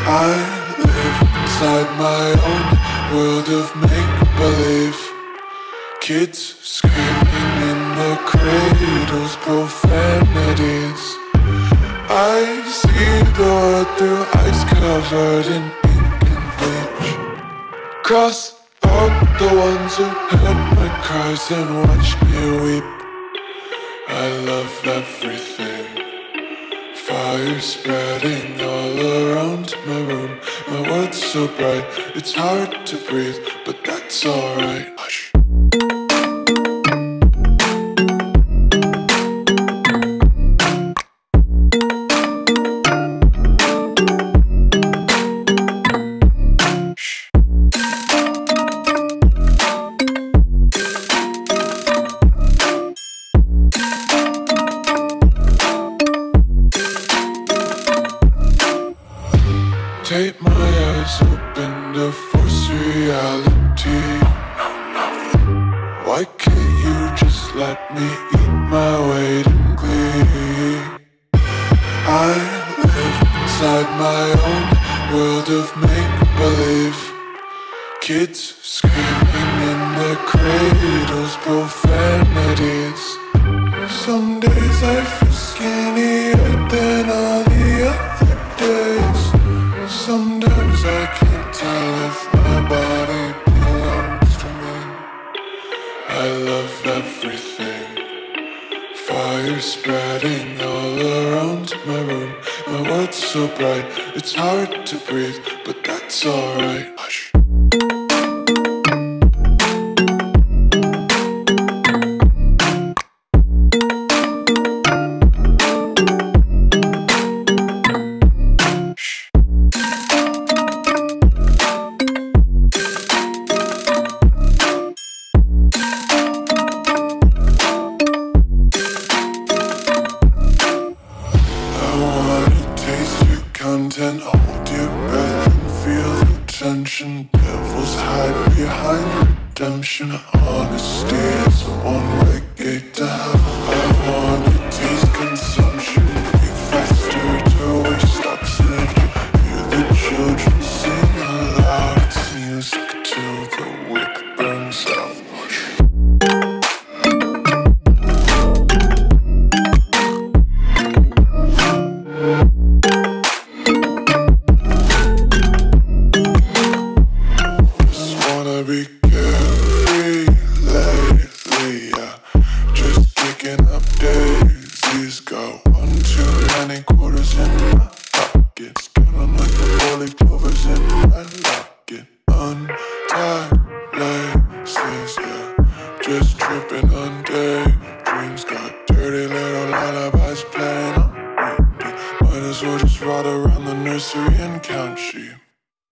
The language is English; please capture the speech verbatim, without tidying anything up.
I live inside my own world of make-believe. Kids screaming in the cradles, profanities. I see the world through ice covered in ink and bleach. Cross out the ones who heard my cries and watched me weep. I love everything. Fire spreading all around my room. My world's so bright, it's hard to breathe, but that's alright. Hush. Take my eyes open to force reality. Why can't you just let me eat my weight in glee? I live inside my own world of make-believe. Kids screaming in their cradles, profanities. Some days I feel skinnier than all the other days. Sometimes I can't tell if my body belongs to me. I love everything. Fire spreading all around my room. My world's so bright, it's hard to breathe, but that's alright. Hush. Content, hold your breath and feel the tension. Devils hide behind redemption. Honesty is the one-way gate to hell. I wanna taste consumption. Be faster to waste oxygen. Hear the children sing aloud. It's music till the wick burns out. Be carefree lately, yeah. Just kicking up daisies. Got one too many quarters in my pockets. Got them like the four-leaf clovers in my locket. Untied laces, yeah. Just tripping on daydreams. Got dirty little lullabies playing on repeat. Might as well just ride around the nursery and count sheep.